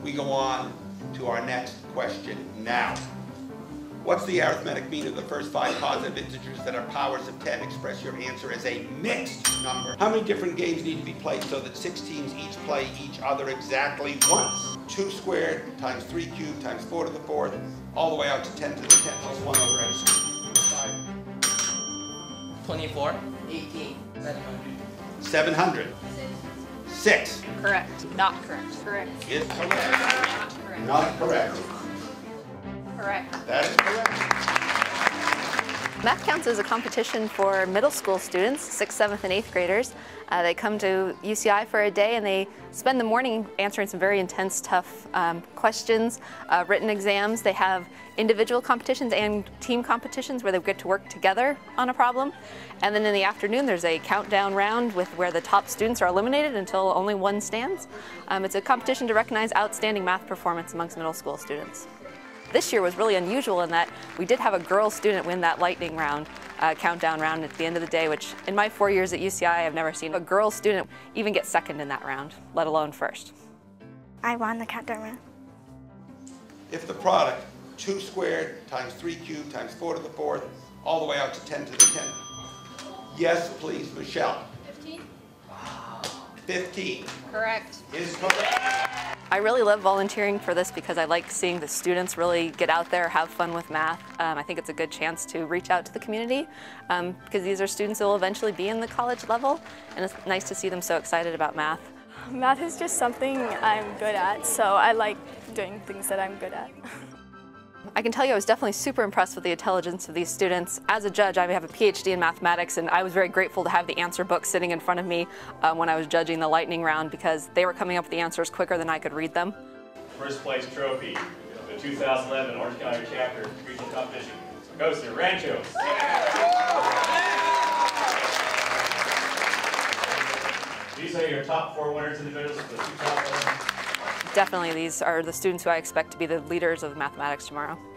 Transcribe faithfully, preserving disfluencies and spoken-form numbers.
We go on to our next question now. What's the arithmetic mean of the first five positive integers that are powers of ten? Express your answer as a mixed number. How many different games need to be played so that six teams each play each other exactly once? two squared times three cubed times four to the fourth, all the way out to ten to the ten plus one over n squared. twenty-four. eighteen. seven hundred. seven hundred. six. Correct. Not correct. Correct. Is correct. Not correct. Not correct. Correct. That is correct. Math Counts is a competition for middle school students, sixth, seventh, and eighth graders. Uh, they come to U C I for a day and they spend the morning answering some very intense, tough um, questions, uh, written exams. They have individual competitions and team competitions where they get to work together on a problem. And then in the afternoon there's a countdown round with where the top students are eliminated until only one stands. Um, it's a competition to recognize outstanding math performance amongst middle school students. This year was really unusual in that we did have a girl student win that lightning round, uh, countdown round at the end of the day, which in my four years at U C I, I've never seen a girl student even get second in that round, let alone first. I won the countdown round. If the product, two squared times three cubed times four to the fourth, all the way out to ten to the tenth. Yes, please, Michelle. fifteen. fifteen. Correct. Is correct. I really love volunteering for this because I like seeing the students really get out there, have fun with math. Um, I think it's a good chance to reach out to the community um, because these are students who will eventually be in the college level, and it's nice to see them so excited about math. Math is just something I'm good at, so I like doing things that I'm good at. I can tell you I was definitely super impressed with the intelligence of these students. As a judge, I have a P H D in mathematics, and I was very grateful to have the answer book sitting in front of me uh, when I was judging the lightning round because they were coming up with the answers quicker than I could read them. First place trophy, the two thousand eleven Orange County Chapter Regional Competition goes to Rancho. These are your top four winners individuals for the two thousand eleven. Definitely, these are the students who I expect to be the leaders of mathematics tomorrow.